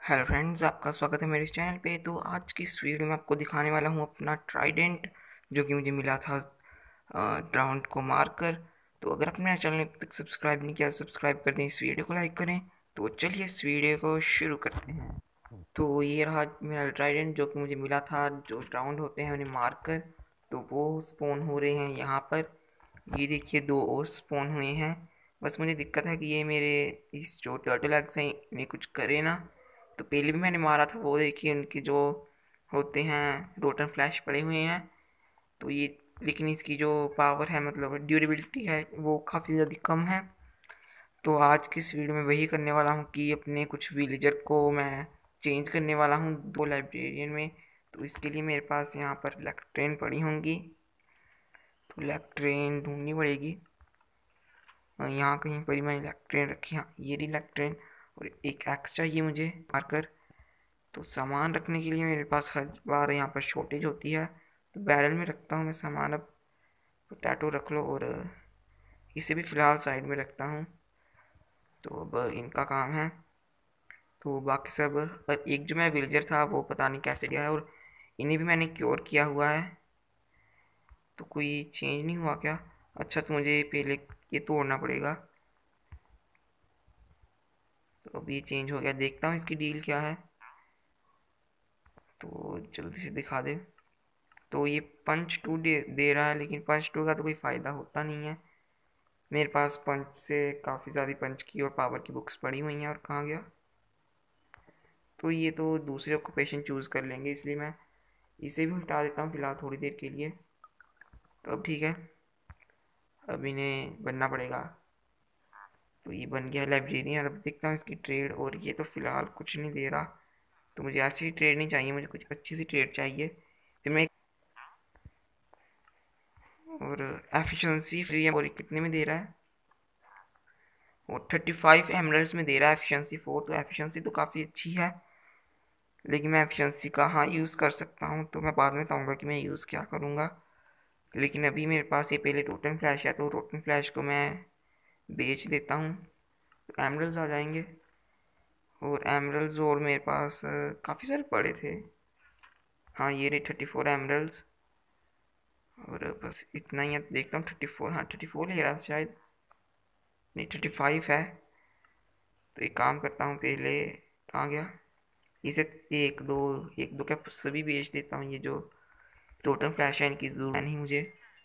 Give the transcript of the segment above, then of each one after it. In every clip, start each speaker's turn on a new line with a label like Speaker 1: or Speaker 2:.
Speaker 1: Hello friends, आपका स्वागत है मेरे इस चैनल पे। तो आज की इस वीडियो में आपको दिखाने वाला हूँ अपना ट्राइडेंट, जो कि मुझे मिला था ड्राउंड को मारकर। तो अगर आपने मेरा चैनल अब तक सब्सक्राइब नहीं किया तो सब्सक्राइब कर दें, इस वीडियो को लाइक करें। तो चलिए इस वीडियो को शुरू करते हैं। तो ये रहा मेरा ट्राइडेंट, जो कि मुझे मिला था, जो ड्राउंड होते हैं उन्हें मारकर। तो वो स्पॉन हो रहे हैं यहाँ पर। ये देखिए, दो और स्पॉन हुए हैं। बस मुझे दिक्कत है कि ये मेरे इस जो टर्टल एग्स हैं इन्हें कुछ करे ना। तो पहले भी मैंने मारा था, वो देखिए उनके जो होते हैं रोटन फ्लैश पड़े हुए हैं। तो ये, लेकिन इसकी जो पावर है, मतलब ड्यूरेबिलिटी है, वो काफ़ी ज़्यादा कम है। तो आज की इस वीडियो में वही करने वाला हूँ कि अपने कुछ विलेजर को मैं चेंज करने वाला हूँ दो लाइब्रेरियन में। तो इसके लिए मेरे पास यहाँ पर इलेक्ट्रेन पड़ी होंगी, तो इलेक्ट्रेन ढूंढनी पड़ेगी। यहाँ कहीं पर ही मैंने इलेक्ट्रेन रखी, हाँ ये रही इलेक्ट्रेन। और एक एक्स चाहिए मुझे मारकर। तो सामान रखने के लिए मेरे पास हर बार यहाँ पर शॉर्टेज होती है, तो बैरल में रखता हूँ मैं सामान। अब पोटैटो रख लो, और इसे भी फ़िलहाल साइड में रखता हूँ। तो अब इनका काम है। तो बाकी सब, और एक जो मेरा विलेजर था वो पता नहीं कैसे गया है, और इन्हें भी मैंने क्योर किया हुआ है। तो कोई चेंज नहीं हुआ क्या? अच्छा, तो मुझे पहले ये तोड़ना पड़ेगा। तो अब ये चेंज हो गया, देखता हूँ इसकी डील क्या है। तो जल्दी से दिखा दे। तो ये पंच टू दे रहा है, लेकिन पंच टू का तो कोई फ़ायदा होता नहीं है। मेरे पास पंच से काफ़ी ज़्यादा पंच की और पावर की बुक्स पड़ी हुई हैं। और कहाँ गया? तो ये तो दूसरे ऑक्यूपेशन चूज़ कर लेंगे, इसलिए मैं इसे भी हटा देता हूँ फ़िलहाल थोड़ी देर के लिए। तो अब ठीक है, अब इन्हें बनना पड़ेगा। तो ये बन गया लाइब्रेरियन। अब देखता हूँ इसकी ट्रेड, और ये तो फ़िलहाल कुछ नहीं दे रहा। तो मुझे ऐसी ट्रेड नहीं चाहिए, मुझे कुछ अच्छी सी ट्रेड चाहिए। फिर मैं, और एफिशिएंसी फ्री है, और कितने में दे रहा है? और 35 एमरल्ड्स में दे रहा है एफिशिएंसी 4। तो एफिशिएंसी तो काफ़ी अच्छी है, लेकिन मैं एफिशिएंसी कहाँ यूज़ कर सकता हूँ, तो मैं बाद में बताऊँगा कि मैं यूज़ क्या करूँगा। लेकिन अभी मेरे पास ये पहले टोटन फ्लैश है, तो टोटन फ्लैश को मैं बेच देता हूँ, तो एमरल्ड्स आ जाएंगे। और एमरल्ड्स और मेरे पास काफ़ी सारे पड़े थे। हाँ ये रहे 34 एमरल्ड्स। और बस इतना ही है, देखता हूँ 34, हाँ 34 ले रहा था शायद, नहीं 35 है। तो एक काम करता हूँ पहले, कहाँ गया? इसे एक दो क्या सभी बेच देता हूँ। ये जो टोटल फ्लैश है इनकी जरूरत है नहीं मुझे।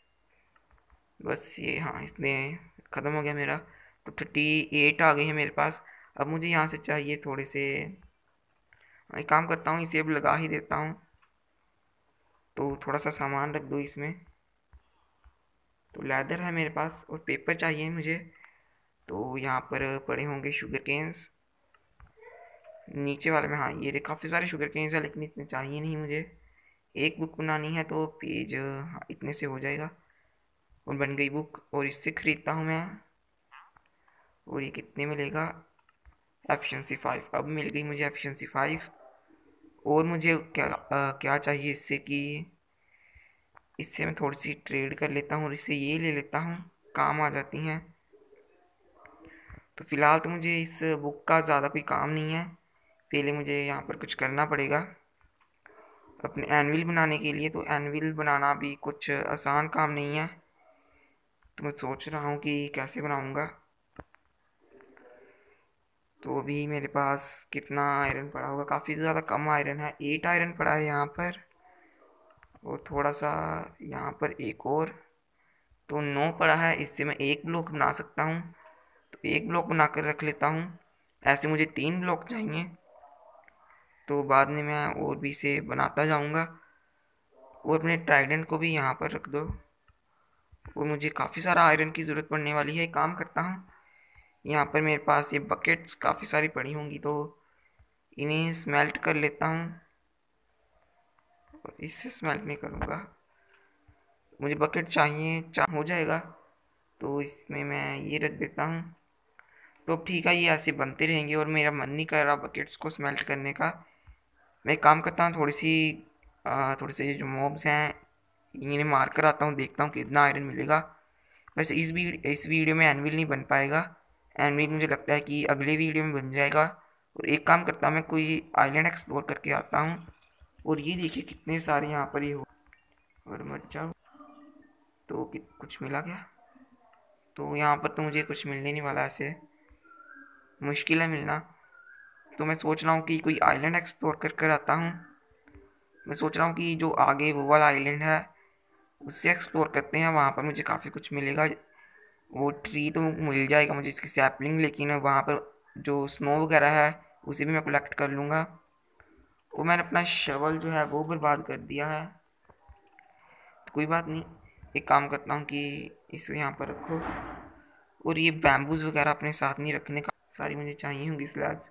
Speaker 1: बस ये, हाँ इसने ख़त्म हो गया मेरा। तो 38 आ गए हैं मेरे पास। अब मुझे यहाँ से चाहिए थोड़े से, एक काम करता हूँ इसे अब लगा ही देता हूँ। तो थोड़ा सा सामान रख दो इसमें। तो लेदर है मेरे पास, और पेपर चाहिए मुझे। तो यहाँ पर पड़े होंगे शुगर केन्स नीचे वाले में। हाँ ये रहे, काफ़ी सारे शुगर केन्स है, लेकिन इतने चाहिए नहीं मुझे। एक बुक बनानी है, तो पेज, हाँ इतने से हो जाएगा। और बन गई बुक, और इससे ख़रीदता हूँ मैं। और ये कितने मिलेगा? एफिशिएंसी 5। अब मिल गई मुझे एफिशिएंसी 5। और मुझे क्या चाहिए इससे, कि इससे मैं थोड़ी सी ट्रेड कर लेता हूँ, और इससे ये ले लेता हूँ, काम आ जाती हैं। तो फ़िलहाल तो मुझे इस बुक का ज़्यादा कोई काम नहीं है। पहले मुझे यहाँ पर कुछ करना पड़ेगा अपने एनविल बनाने के लिए। तो एनविल बनाना भी कुछ आसान काम नहीं है। तो मैं सोच रहा हूँ कि कैसे बनाऊँगा। तो अभी मेरे पास कितना आयरन पड़ा होगा? काफ़ी ज़्यादा कम आयरन है, 8 आयरन पड़ा है यहाँ पर। और थोड़ा सा यहाँ पर एक और, तो 9 पड़ा है। इससे मैं एक ब्लॉक बना सकता हूँ, तो एक ब्लॉक बना कर रख लेता हूँ। ऐसे मुझे 3 ब्लॉक चाहिए, तो बाद में मैं और भी इसे बनाता जाऊँगा। और अपने ट्राइडेंट को भी यहाँ पर रख दो। और मुझे काफ़ी सारा आयरन की ज़रूरत पड़ने वाली है। एक काम करता हूँ, यहाँ पर मेरे पास ये बकेट्स काफ़ी सारी पड़ी होंगी, तो इन्हें स्मेल्ट कर लेता हूँ। और इससे स्मेल्ट नहीं करूँगा, मुझे बकेट चाहिए, हो जाएगा। तो इसमें मैं ये रख देता हूँ। तो अब ठीक है, ये ऐसे बनते रहेंगे, और मेरा मन नहीं कर रहा बकेट्स को स्मेल्ट करने का। मैं एक काम करता हूँ, थोड़े से जो मॉब्स हैं इन्हें मार कर आता हूँ, देखता हूँ कितना आयरन मिलेगा। वैसे इस वीडियो में एनविल नहीं बन पाएगा। एनविल मुझे लगता है कि अगले वीडियो में बन जाएगा, और एक काम करता हूँ, मैं कोई आइलैंड एक्सप्लोर करके आता हूँ। और ये देखिए कितने सारे यहाँ पर ही हो। और मर जाओ। तो कुछ मिला क्या? तो यहाँ पर तो मुझे कुछ मिलने नहीं वाला, ऐसे मुश्किल है मिलना। तो मैं सोच रहा हूँ कि कोई आइलैंड एक्सप्लोर कर कर आता हूँ। मैं सोच रहा हूँ कि जो आगे वो वाला आइलैंड है उससे एक्सप्लोर करते हैं, वहाँ पर मुझे काफ़ी कुछ मिलेगा। वो ट्री तो मिल जाएगा मुझे, इसकी सैपलिंग, लेकिन वहाँ पर जो स्नो वगैरह है उसे भी मैं कलेक्ट कर लूँगा। वो मैंने अपना शवल जो है वो बर्बाद कर दिया है, तो कोई बात नहीं। एक काम करता हूँ कि इसे यहाँ पर रखो। और ये बैम्बूज वगैरह अपने साथ नहीं रखने का, सारी मुझे चाहिए होंगी स्लैब्स।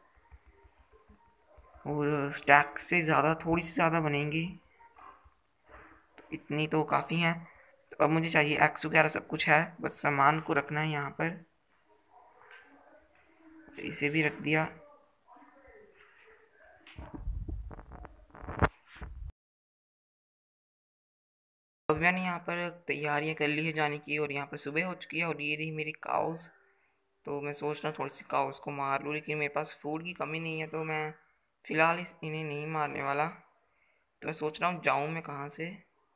Speaker 1: और स्टैक से ज़्यादा, थोड़ी सी ज़्यादा बनेंगी, तो इतनी तो काफ़ी हैं। तो अब मुझे चाहिए एक्स वगैरह, सब कुछ है, बस सामान को रखना है यहाँ पर। तो इसे भी रख दिया। अब मैंने यहाँ पर तैयारियाँ कर ली है जाने की, और यहाँ पर सुबह हो चुकी है। और ये रही मेरी काउस। तो मैं सोच रहा हूँ थोड़ी सी काउस को मार लूँ, लेकिन मेरे पास फूड की कमी नहीं है, तो मैं फ़िलहाल इन्हें नहीं मारने वाला। तो मैं सोच रहा हूँ जाऊँ मैं कहाँ से।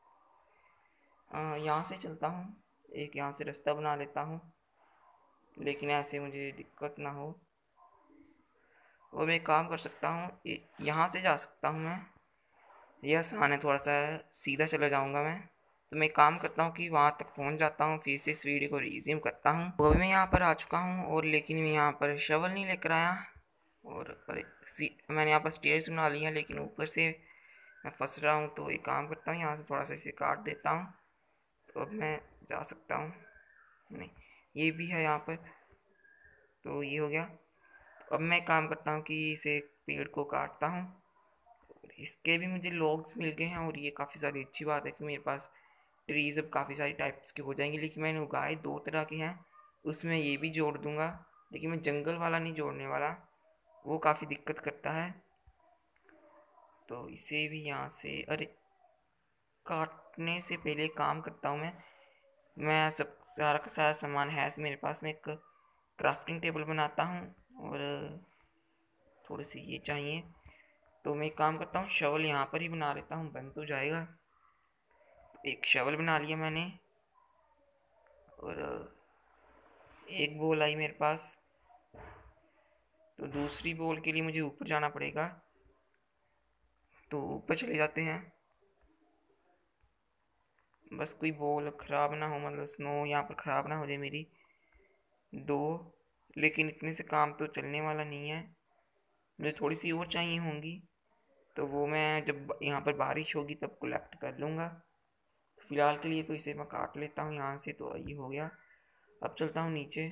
Speaker 1: यहाँ से चलता हूँ, एक यहाँ से रास्ता बना लेता हूँ, लेकिन ऐसे मुझे दिक्कत ना हो। और मैं एक काम कर सकता हूँ, यहाँ से जा सकता हूँ मैं। ये आसान है, थोड़ा सा सीधा चला जाऊँगा मैं। तो मैं एक काम करता हूँ कि वहाँ तक पहुँच जाता हूँ, फिर से इस वीडियो को रिज्यूम करता हूँ। तो अभी मैं यहाँ पर आ चुका हूँ, और लेकिन मैं यहाँ पर शवल नहीं लेकर आया। और अरे मैंने यहाँ पर स्टेयर्स बना ली हैं, लेकिन ऊपर से मैं फंस रहा हूँ। तो एक काम करता हूँ, यहाँ से थोड़ा सा इसे काट देता हूँ, तो अब मैं जा सकता हूँ। नहीं, ये भी है यहाँ पर, तो ये हो गया। तो अब मैं काम करता हूँ कि इसे पेड़ को काटता हूँ। इसके भी मुझे लॉग्स मिल गए हैं, और ये काफ़ी ज़्यादा अच्छी बात है कि मेरे पास ट्रीज़ अब काफ़ी सारी टाइप्स के हो जाएंगे। लेकिन मैंने उगाए दो तरह के हैं, उसमें ये भी जोड़ दूंगा, लेकिन मैं जंगल वाला नहीं जोड़ने वाला, वो काफ़ी दिक्कत करता है। तो इसे भी यहाँ से, अरे काटने से पहले काम करता हूँ मैं सब सारा का सारा सामान है मेरे पास। मैं एक क्राफ्टिंग टेबल बनाता हूँ, और थोड़ी सी ये चाहिए। तो मैं एक काम करता हूँ, शवल यहाँ पर ही बना लेता हूँ, बन तो जाएगा। एक शवल बना लिया मैंने, और एक बॉल आई मेरे पास। तो दूसरी बॉल के लिए मुझे ऊपर जाना पड़ेगा, तो ऊपर चले जाते हैं। बस कोई बॉल ख़राब ना हो, मतलब स्नो यहाँ पर ख़राब ना हो जाए मेरी। दो, लेकिन इतने से काम तो चलने वाला नहीं है, मुझे थोड़ी सी और चाहिए होंगी। तो वो मैं जब यहाँ पर बारिश होगी तब कलेक्ट कर लूँगा। फ़िलहाल के लिए तो इसे मैं काट लेता हूँ यहाँ से। तो ये हो गया। अब चलता हूँ नीचे,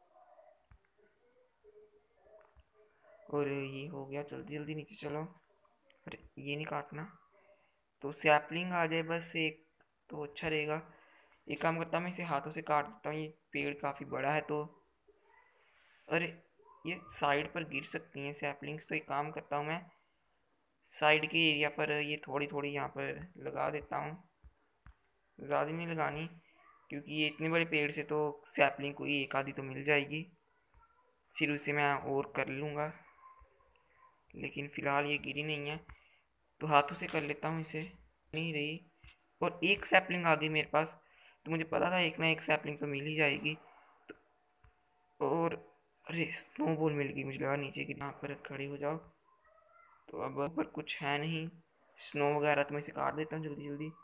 Speaker 1: और ये हो गया। जल्दी जल्दी नीचे चलो। अरे ये नहीं काटना, तो सैपलिंग आ जाए बस एक, तो अच्छा रहेगा। एक काम करता हूँ, मैं इसे हाथों से काट देता हूँ, ये पेड़ काफ़ी बड़ा है। तो अरे ये साइड पर गिर सकती हैं सैपलिंग्स, तो एक काम करता हूँ मैं साइड के एरिया पर ये थोड़ी थोड़ी यहाँ पर लगा देता हूँ। ज़्यादा नहीं लगानी, क्योंकि ये इतने बड़े पेड़ से तो सैपलिंग कोई एक आधी तो मिल जाएगी, फिर उसे मैं और कर लूँगा। लेकिन फ़िलहाल ये गिरी नहीं है, तो हाथों से कर लेता हूँ इसे। नहीं रही, और एक सैपलिंग आ गई मेरे पास। तो मुझे पता था एक ना एक सैपलिंग तो मिल ही जाएगी। तो और अरे स्नो बॉल मिल गई, मुझे लगा नीचे की। यहाँ पर खड़ी हो जाओ। तो अब पर कुछ है नहीं स्नो वगैरह, तो मैं इसे काट देता हूँ जल्दी जल्दी।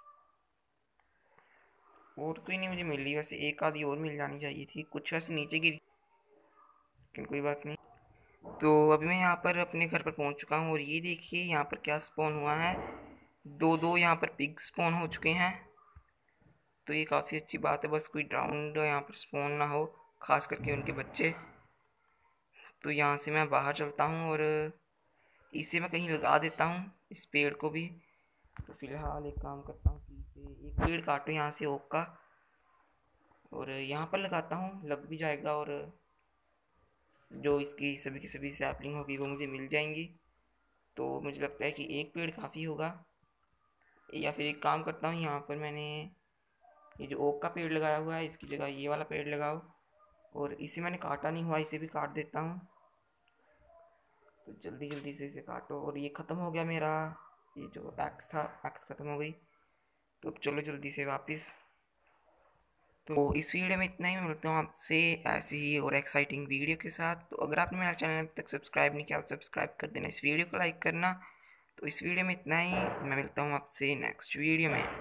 Speaker 1: और कोई नहीं मुझे मिल रही, वैसे एक आधी और मिल जानी चाहिए थी, कुछ वैसे नीचे गिरी, लेकिन कोई बात नहीं। तो अभी मैं यहाँ पर अपने घर पर पहुँच चुका हूँ, और ये देखिए यहाँ पर क्या स्पॉन हुआ है। दो दो यहाँ पर पिग स्पॉन हो चुके हैं, तो ये काफ़ी अच्छी बात है। बस कोई ड्राउंड यहाँ पर स्पॉन ना हो, खास करके उनके बच्चे। तो यहाँ से मैं बाहर चलता हूँ, और इसे मैं कहीं लगा देता हूँ, इस पेड़ को भी। तो फिलहाल एक काम करता हूँ कि इसे एक पेड़ काटो यहाँ से ओक का, और यहाँ पर लगाता हूँ, लग भी जाएगा। और जो इसकी सभी की सभी सैपलिंग होगी वो मुझे मिल जाएंगी। तो मुझे लगता है कि एक पेड़ काफ़ी होगा। या फिर एक काम करता हूँ, यहाँ पर मैंने ये जो ओक का पेड़ लगाया हुआ है, इसकी जगह ये वाला पेड़ लगाओ। और इसे मैंने काटा नहीं हुआ, इसे भी काट देता हूँ। तो जल्दी जल्दी से इसे काटो। और ये ख़त्म हो गया मेरा, ये जो एक्स था, एक्स ख़त्म हो गई। तो अब चलो जल्दी से वापस। तो इस वीडियो में इतना ही, मैं मिलता हूँ आपसे ऐसी ही और एक्साइटिंग वीडियो के साथ। तो अगर आपने मेरा चैनल अभी तक सब्सक्राइब नहीं किया तो सब्सक्राइब कर देना, इस वीडियो को लाइक करना। तो इस वीडियो में इतना ही, मैं मिलता हूँ आपसे नेक्स्ट वीडियो में।